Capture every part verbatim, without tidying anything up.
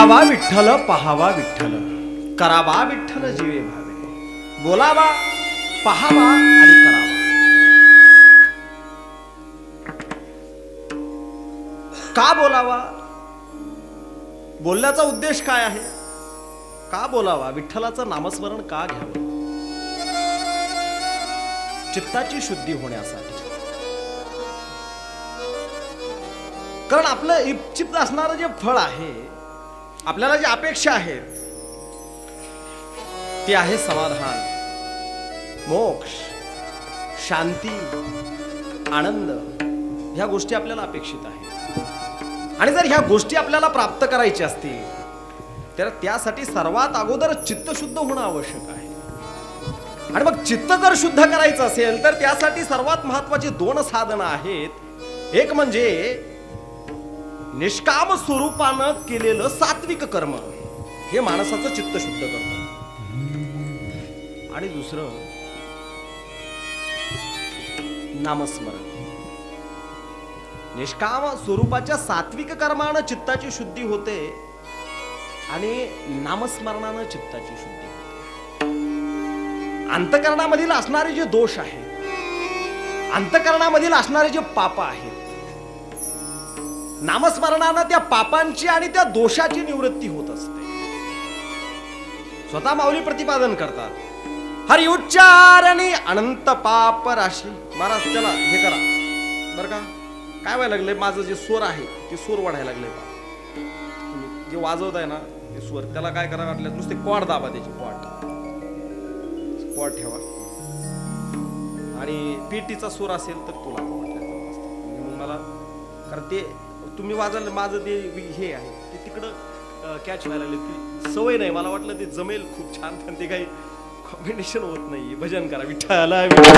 ऐकावा विठ्ठल, पहावा विठ्ठल, करावा विठ्ठल जीवे भावे, बोलावा पहावा आणि करावा. का बोलावा? बोलण्याचा उद्देश काय आहे? का बोलावा? विठ्ठलाचं नामस्मरण का घ्यावं? चित्ताची शुद्धी होण्यासाठी. कारण आपलं इच्छित असणारं जे फळ आहे, आपल्याला जी अपेक्षा आहेत, ती आहे समाधान, मोक्ष, शांती, आनंद. ह्या गोष्टी आपल्याला अपेक्षित आहेत. आणि जर ह्या गोष्टी आपल्याला प्राप्त करायच्या असतील तर त्यासाठी सर्वात अगोदर चित्त शुद्ध होणं आवश्यक आहे. आणि मग चित्त जर शुद्ध करायचं असेल तर त्यासाठी सर्वात महत्वाची दोन साधनं आहेत. एक म्हणजे निष्काम स्वरूपानं केलेलं सात्विक कर्म, हे माणसाचं चित्त शुद्ध करतं. आणि दुसरं नामस्मरण. निष्काम स्वरूपाच्या सात्विक कर्मानं चित्ताची शुद्धी होते आणि नामस्मरणानं चित्ताची शुद्धी होते. अंतःकरणामधील असणारे जे दोष आहेत, अंतःकरणामधील असणारे जे पाप आहेत, नामस्मरणानं त्या पापांची आणि त्या दोषाची निवृत्ती होत असते. स्वतः माऊली प्रतिपादन करतात, हरी उच्चारणी अनंत पाप राशी. महाराज त्याला हे करा बर का, काय व्हायला लागले, माझं जे स्वर आहे ते स्वर वाढायला लागले. जे वाजवत आहे ना ते स्वर, त्याला काय करा वाटलं, नुसते कॉर्ड दाबा, त्याची कॉर्ड कॉर्ड ठेवा. आणि पेटीचा स्वर असेल तर तुला मग मला, कारण ते तुम्ही वाजवलं माझं ते हे आहे ते तिकडं कॅच व्हायला लागले. ती सवय नाही, मला वाटलं ते जमेल खूप छान, पण ते काही कॉम्बिनेशन होत नाही. भजन करा विठ्ठला.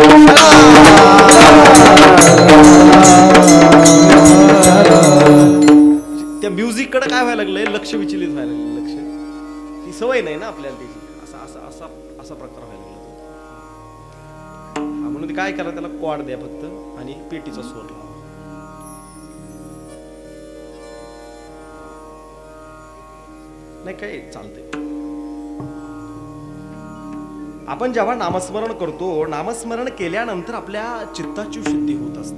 त्या म्युझिक कडे काय व्हायला लागलंय, लक्ष विचलित व्हायला लागलं. लक्ष, ती सवय नाही ना आपल्याला त्याची. असा असा असा असा प्रकार व्हायला लागला. म्हणून काय करा, त्याला कॉर्ड द्या फक्त आणि पेटीचा स्वर लावा. नाही काय चालतंय. आपण जेव्हा नामस्मरण करतो, नामस्मरण केल्यानंतर आपल्या चित्ताची शुद्धी होत असते.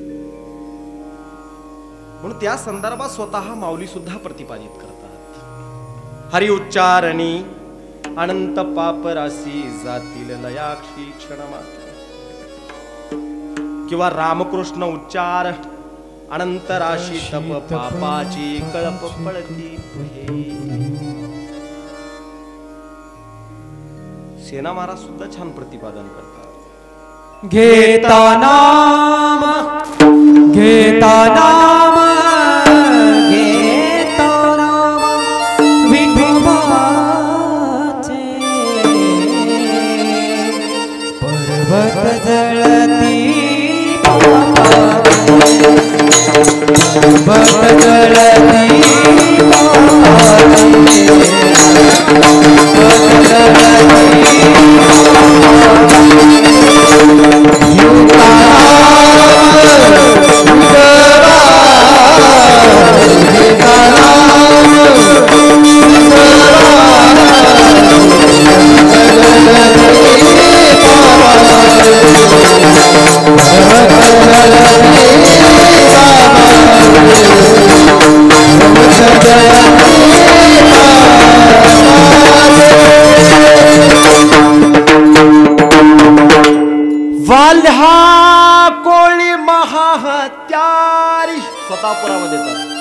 म्हणून त्या संदर्भात स्वतः माऊली सुद्धा प्रतिपादित करतात, हरी उच्चारणी अनंत पाप राशी जातील लयाक्षी क्षण मात्र. किंवा रामकृष्ण उच्चार अनंत राशी तप पापाची कळप पळती पुढे. सेना महाराज सुद्धा छान प्रतिपादन करतात, घेता नाम घेता नाम घेता नाम विठोबाचे पर्वत जळती पर्वत जळती वाल्हा कोळी महाहत्यारी स्वतः पुरावा देतात.